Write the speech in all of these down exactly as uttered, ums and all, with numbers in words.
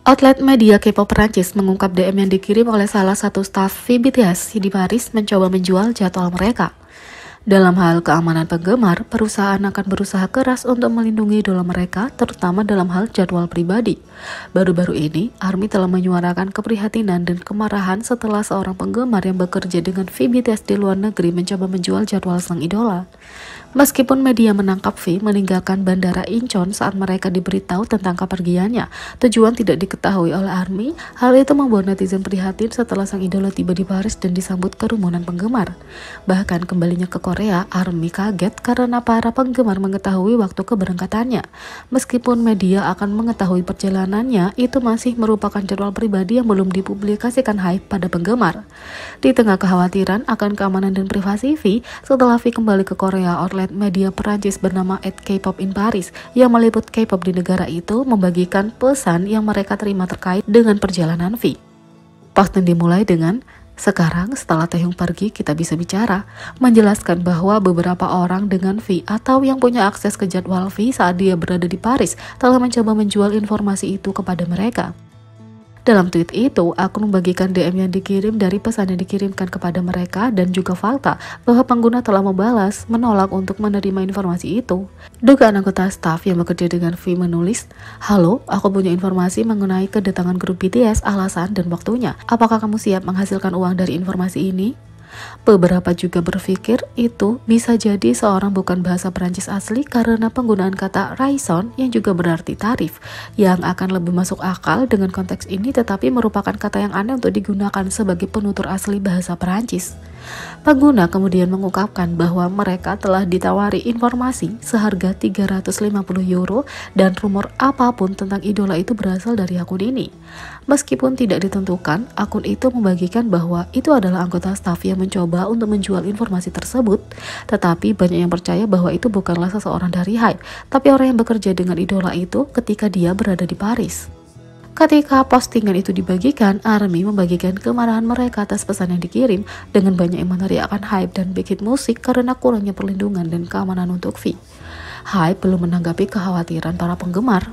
Outlet media K-pop Perancis mengungkap D M yang dikirim oleh salah satu staf V B T S di Paris mencoba menjual jadwal mereka. Dalam hal keamanan penggemar, perusahaan akan berusaha keras untuk melindungi idola mereka, terutama dalam hal jadwal pribadi. Baru-baru ini, ARMY telah menyuarakan keprihatinan dan kemarahan setelah seorang penggemar yang bekerja dengan V B T S di luar negeri mencoba menjual jadwal sang idola. Meskipun media menangkap V meninggalkan bandara Incheon saat mereka diberitahu tentang kepergiannya, tujuan tidak diketahui oleh ARMY. Hal itu membuat netizen prihatin setelah sang idola tiba di Paris dan disambut kerumunan penggemar. Bahkan kembalinya ke Korea, ARMY kaget karena para penggemar mengetahui waktu keberangkatannya. Meskipun media akan mengetahui perjalanannya, itu masih merupakan jadwal pribadi yang belum dipublikasikan Hype pada penggemar. Di tengah kekhawatiran akan keamanan dan privasi V, setelah V kembali ke Korea, outlet media Perancis bernama at K-pop in Paris yang meliput K-pop di negara itu membagikan pesan yang mereka terima terkait dengan perjalanan V. Post dimulai dengan, "Sekarang setelah Taehyung pergi kita bisa bicara," menjelaskan bahwa beberapa orang dengan V atau yang punya akses ke jadwal V saat dia berada di Paris telah mencoba menjual informasi itu kepada mereka. Dalam tweet itu, akun membagikan D M yang dikirim dari pesan yang dikirimkan kepada mereka dan juga fakta bahwa pengguna telah membalas menolak untuk menerima informasi itu. Dugaan anggota staf yang bekerja dengan V menulis, "Halo, aku punya informasi mengenai kedatangan grup B T S, alasan dan waktunya. Apakah kamu siap menghasilkan uang dari informasi ini?" Beberapa juga berpikir itu bisa jadi seorang bukan bahasa Perancis asli karena penggunaan kata raison yang juga berarti tarif, yang akan lebih masuk akal dengan konteks ini tetapi merupakan kata yang aneh untuk digunakan sebagai penutur asli bahasa Perancis. Pengguna kemudian mengungkapkan bahwa mereka telah ditawari informasi seharga tiga ratus lima puluh euro dan rumor apapun tentang idola itu berasal dari akun ini. Meskipun tidak ditentukan, akun itu membagikan bahwa itu adalah anggota staf yang mencoba untuk menjual informasi tersebut, tetapi banyak yang percaya bahwa itu bukanlah seseorang dari Hype, tapi orang yang bekerja dengan idola itu ketika dia berada di Paris. Ketika postingan itu dibagikan, ARMY membagikan kemarahan mereka atas pesan yang dikirim dengan banyak yang meneriakkan Hype dan Big Hit Music karena kurangnya perlindungan dan keamanan untuk V. Hype belum menanggapi kekhawatiran para penggemar.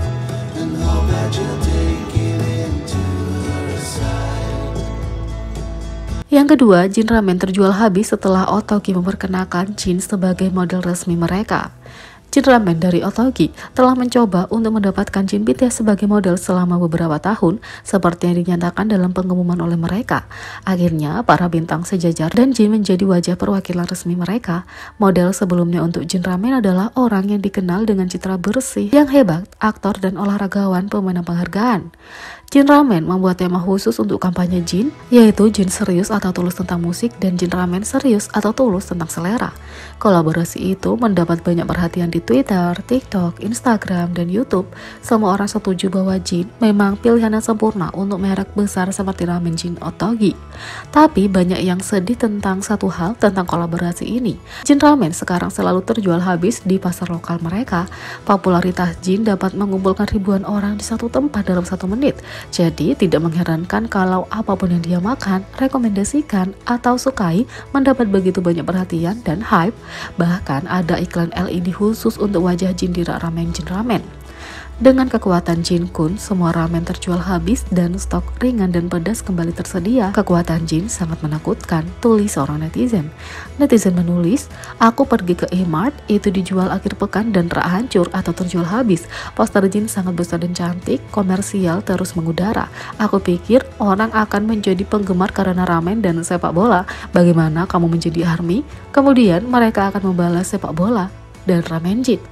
Yang kedua, Jin Ramen terjual habis setelah Ottogi memperkenalkan Jin sebagai model resmi mereka. Jin Ramen dari Ottogi telah mencoba untuk mendapatkan Jin B T S sebagai model selama beberapa tahun, seperti yang dinyatakan dalam pengumuman oleh mereka. Akhirnya, para bintang sejajar dan Jin menjadi wajah perwakilan resmi mereka. Model sebelumnya untuk Jin Ramen adalah orang yang dikenal dengan citra bersih, yang hebat, aktor dan olahragawan pemenang penghargaan. Jin Ramen membuat tema khusus untuk kampanye Jin, yaitu Jin serius atau tulus tentang musik dan Jin Ramen serius atau tulus tentang selera. Kolaborasi itu mendapat banyak perhatian di Twitter, TikTok, Instagram, dan YouTube. Semua orang setuju bahwa Jin memang pilihan yang sempurna untuk merek besar seperti ramen Jin Ottogi. Tapi banyak yang sedih tentang satu hal tentang kolaborasi ini. Jin Ramen sekarang selalu terjual habis di pasar lokal mereka. Popularitas Jin dapat mengumpulkan ribuan orang di satu tempat dalam satu menit. Jadi tidak mengherankan kalau apapun yang dia makan, rekomendasikan, atau sukai mendapat begitu banyak perhatian dan hype. Bahkan ada iklan L E D khusus untuk wajah Jin di rak ramen Jin Ramen. Dengan kekuatan Jin Kun, semua ramen terjual habis dan stok ringan dan pedas kembali tersedia. Kekuatan Jin sangat menakutkan, tulis seorang netizen. Netizen menulis, "Aku pergi ke E-Mart, itu dijual akhir pekan dan rak hancur atau terjual habis. Poster Jin sangat besar dan cantik, komersial terus mengudara. Aku pikir orang akan menjadi penggemar karena ramen dan sepak bola. Bagaimana kamu menjadi ARMY?" Kemudian mereka akan membalas sepak bola dan ramen Jin.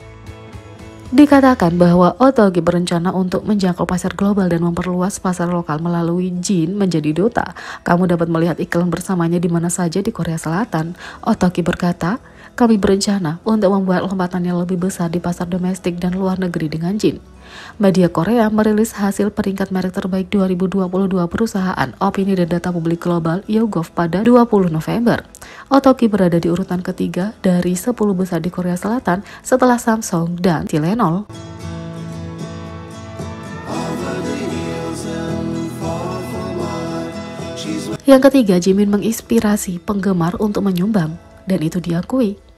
Dikatakan bahwa Ottogi berencana untuk menjangkau pasar global dan memperluas pasar lokal melalui Jin menjadi duta. Kamu dapat melihat iklan bersamanya di mana saja di Korea Selatan. Ottogi berkata, "Kami berencana untuk membuat lompatan yang lebih besar di pasar domestik dan luar negeri dengan Jin." Media Korea merilis hasil peringkat merek terbaik dua ribu dua puluh dua perusahaan opini dan data publik global YouGov pada dua puluh November. Ottogi berada di urutan ketiga dari sepuluh besar di Korea Selatan setelah Samsung dan Tylenol. Yang ketiga, Jimin menginspirasi penggemar untuk menyumbang, dan itu diakui.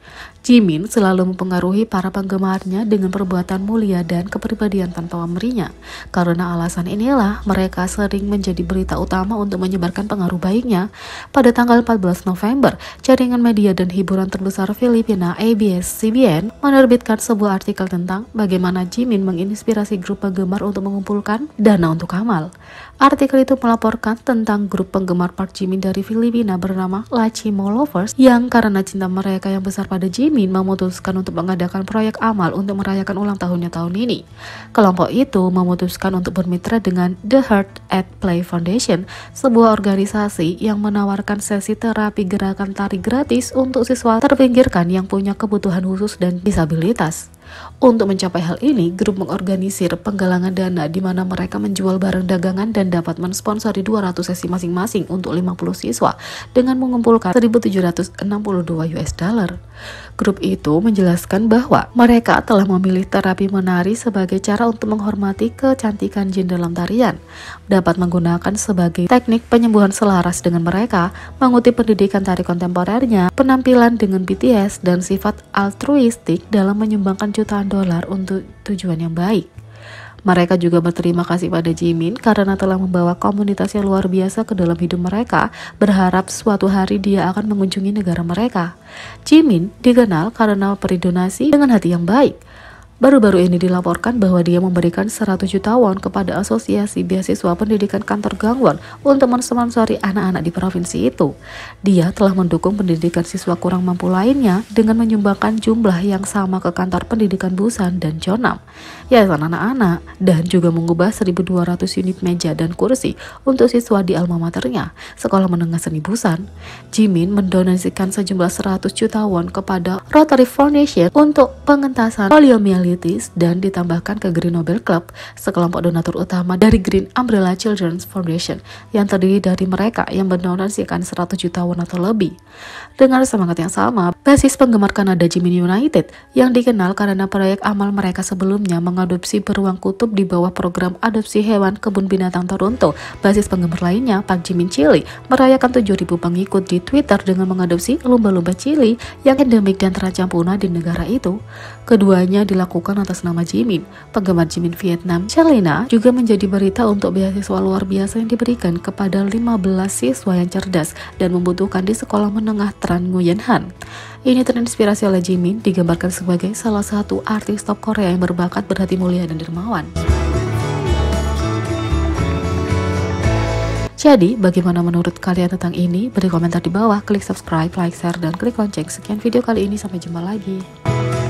Jimin selalu mempengaruhi para penggemarnya dengan perbuatan mulia dan kepribadian tanpa pamrihnya. Karena alasan inilah, mereka sering menjadi berita utama untuk menyebarkan pengaruh baiknya. Pada tanggal empat belas November, jaringan media dan hiburan terbesar Filipina A B S-C B N menerbitkan sebuah artikel tentang bagaimana Jimin menginspirasi grup penggemar untuk mengumpulkan dana untuk amal. Artikel itu melaporkan tentang grup penggemar Park Jimin dari Filipina bernama Lachimo Lovers yang karena cinta mereka yang besar pada Jimin memutuskan untuk mengadakan proyek amal untuk merayakan ulang tahunnya tahun ini. Kelompok itu memutuskan untuk bermitra dengan The Heart at Play Foundation, sebuah organisasi yang menawarkan sesi terapi gerakan tari gratis untuk siswa terpinggirkan yang punya kebutuhan khusus dan disabilitas. Untuk mencapai hal ini, grup mengorganisir penggalangan dana di mana mereka menjual barang dagangan dan dapat mensponsori dua ratus sesi masing-masing untuk lima puluh siswa dengan mengumpulkan seribu tujuh ratus enam puluh dua U S dollar. Grup itu menjelaskan bahwa mereka telah memilih terapi menari sebagai cara untuk menghormati kecantikan Jin dalam tarian, dapat menggunakan sebagai teknik penyembuhan selaras dengan mereka, mengutip pendidikan tari kontemporernya, penampilan dengan B T S, dan sifat altruistik dalam menyumbangkan jutaan dolar untuk tujuan yang baik. Mereka juga berterima kasih pada Jimin karena telah membawa komunitas yang luar biasa ke dalam hidup mereka, berharap suatu hari dia akan mengunjungi negara mereka. Jimin dikenal karena beri donasi dengan hati yang baik. Baru-baru ini dilaporkan bahwa dia memberikan seratus juta won kepada Asosiasi Beasiswa Pendidikan Kantor Gangwon untuk mensponsori anak-anak di provinsi itu. Dia telah mendukung pendidikan siswa kurang mampu lainnya dengan menyumbangkan jumlah yang sama ke kantor pendidikan Busan dan Jeonnam, yayasan anak-anak, dan juga mengubah seribu dua ratus unit meja dan kursi untuk siswa di alma maternya, Sekolah Menengah Seni Busan. Jimin mendonasikan sejumlah seratus juta won kepada Rotary Foundation untuk pengentasan poliomyelitis dan ditambahkan ke Green Nobel Club, sekelompok donatur utama dari Green Umbrella Children's Foundation yang terdiri dari mereka yang mendonasikan seratus juta won atau lebih. Dengan semangat yang sama, basis penggemar Kanada Jimin United yang dikenal karena proyek amal mereka sebelumnya mengadopsi beruang kutub di bawah program adopsi hewan kebun binatang Toronto, basis penggemar lainnya Park Jimin Chili merayakan tujuh ribu pengikut di Twitter dengan mengadopsi lumba-lumba Chili yang endemik dan terancam punah di negara itu. Keduanya dilakukan atas nama Jimin. Penggemar Jimin Vietnam, Charlina, juga menjadi berita untuk beasiswa luar biasa yang diberikan kepada lima belas siswa yang cerdas dan membutuhkan di sekolah menengah Tran Nguyen Han. Ini terinspirasi oleh Jimin, digambarkan sebagai salah satu artis top Korea yang berbakat, berhati mulia, dan dermawan. Jadi, bagaimana menurut kalian tentang ini? Beri komentar di bawah, klik subscribe, like, share, dan klik lonceng. Sekian video kali ini, sampai jumpa lagi.